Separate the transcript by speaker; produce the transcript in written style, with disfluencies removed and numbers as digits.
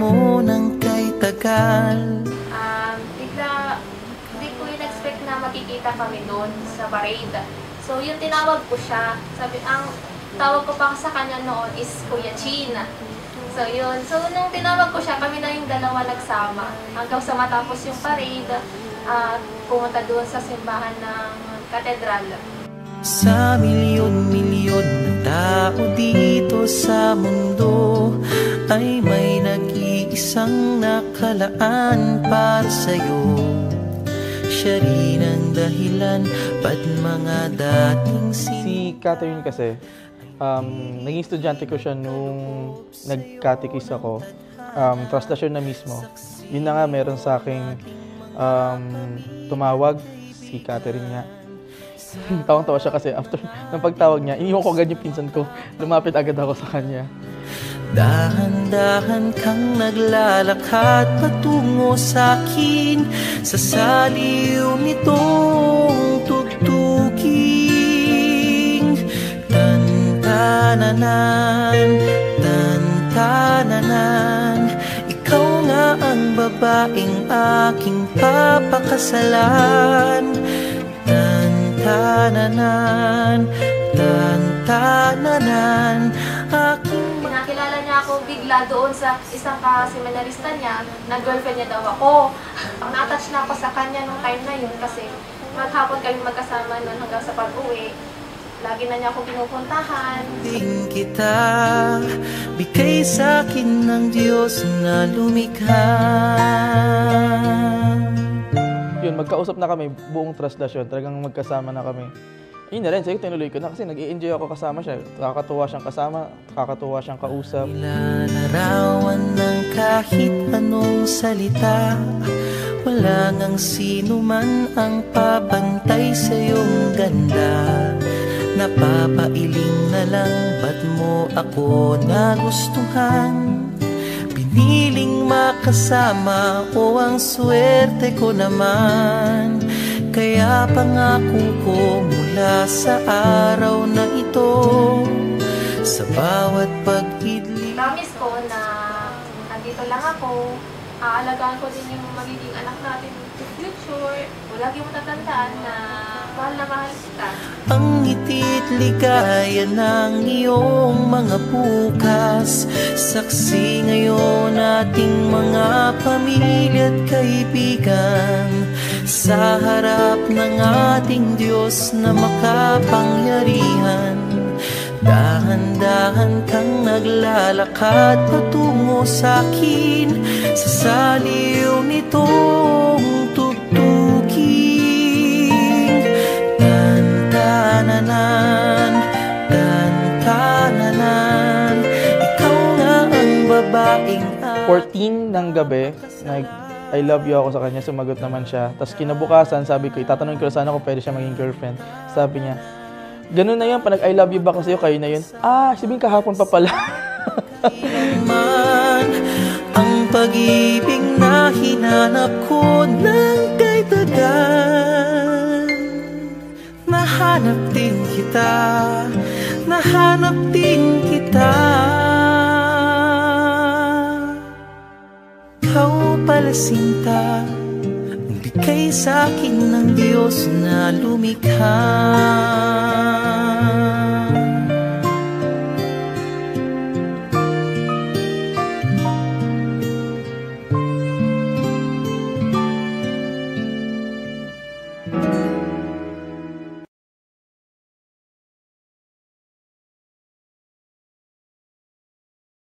Speaker 1: mo ng kay tagal.
Speaker 2: Bigla, hindi ko in-expect na makikita kami doon sa parade. So, yung tinawag ko siya, ang tawag ko pa sa kanya noon is Kuya Chin. So, yun. So, nung tinawag ko siya, kami na yung dalawa nagsama. Hanggang sa matapos yung parade, pumunta doon sa simbahan ng katedral.
Speaker 1: Sa milyon-milyon na tao dito sa mundo ay may nag-iisang nakalaan para sa'yo. Siya rin ang dahilan ba't mga dating
Speaker 3: Si Catherine kasi, naging estudyante ko siya nung nag-catechist ako. Traslasyon na mismo. Yun na nga, meron sa aking tumawag, si Catherine nga. Tawang-tawa siya kasi after ng pagtawag niya, iniwan ko agad yung pinsan ko. Lumapit agad ako sa kanya.
Speaker 1: Dahan-dahan kang naglalakad patungo sa'kin sa saliw nitong tugtuging. Tan-tananan, tan-tananan, ikaw nga ang babaeng aking papakasalan. Tan-tananan, tan-tananan,
Speaker 2: Pinakilala niya ako bigla doon sa isang ka-seminarista niya na girlfriend niya daw ako. Na-attach na ako sa kanya nung time na yun kasi maghapon kami magkasama nun hanggang sa pag-uwi. Lagi na niya ako pinupuntahan.
Speaker 1: Din kita, bigay sa'kin ng Diyos na lumikha.
Speaker 3: Yun, magkausap na kami, buong traslasyon, talagang magkasama na kami. Yun na rin, sa'yo tinuloy ko na kasi nag-i-enjoy ako kasama siya. Nakakatuwa siyang kasama, nakakatuwa siyang kausap.
Speaker 1: Nilalarawan ng kahit anong salita, wala ngang sino man ang papantay sa iyong ganda. Napapailing na lang, ba't mo ako nagustuhan? Piniling makasama o ang swerte ko naman. Kaya pangako ko mula sa araw na ito, sa bawat pag-idli.
Speaker 2: Promise ko na nandito lang ako, aalagaan ko din yung magiging anak natin in the future. Lagi mo tatandaan na mahal kita.
Speaker 1: Ang ngiti't ligaya ng iyong mga bukas, saksi ngayon ating mga pamilya at kaibigan. Sa harap ng ating Diyos na makapangyarihan, dahan-dahan kang naglalakad patungo sa'kin sa saliw nitong tugtuging. Tan-tananan, tan-tananan, ikaw nga ang babaeng
Speaker 3: 14 ng gabi, I love you ako sa kanya, sumagot naman siya. Tapos kinabukasan, sabi ko, itatanong ko sana kung pwede siya maging girlfriend. Sabi niya, ganun na yun, pag I love you back sa'yo, kayo na yun. Sabihin kahapon pa pala.
Speaker 1: Ang pag-ibig na hinanap ko ng kay tagal. Nahanap din kita, nahanap din kita. Ikaw pala sinta, ang bigay sa'kin ng Diyos na lumikha.